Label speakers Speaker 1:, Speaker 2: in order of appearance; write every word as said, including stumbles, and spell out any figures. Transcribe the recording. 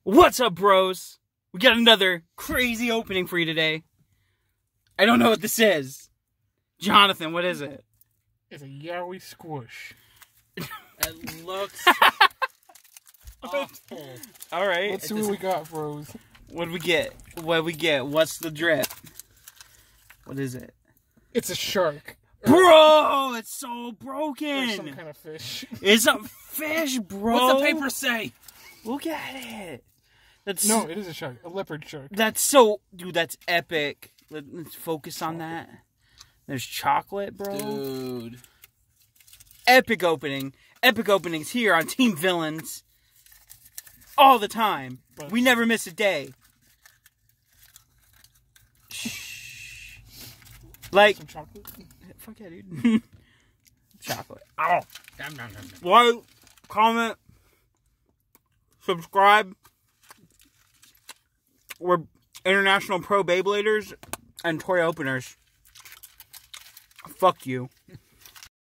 Speaker 1: What's up, bros? We got another crazy opening for you today. I don't know what this is. Jonathan, what is it?
Speaker 2: It's a Yowie Squish.
Speaker 3: It looks awful.
Speaker 1: All right.
Speaker 2: Let's see what we got, bros.
Speaker 1: What do we get? What do we get? What's the drip? What is it?
Speaker 2: It's a shark.
Speaker 1: Bro, it's so
Speaker 2: Or
Speaker 1: broken.
Speaker 2: some kind of fish.
Speaker 1: It's a fish, bro.
Speaker 3: What's the paper say?
Speaker 1: Look at it. That's
Speaker 2: No, it is a shark. A leopard shark.
Speaker 1: That's so, dude. That's epic. Let, let's focus on that. There's chocolate, bro.
Speaker 3: Dude.
Speaker 1: Epic opening. Epic openings here on Team Villains. All the time.
Speaker 2: But-
Speaker 1: We never miss a day. Like,
Speaker 2: Some chocolate.
Speaker 1: fuck yeah, dude. Chocolate. Ow.
Speaker 3: Dum, dum, dum, dum.
Speaker 1: Like, comment, subscribe. We're international pro Beybladers and toy openers. Fuck you.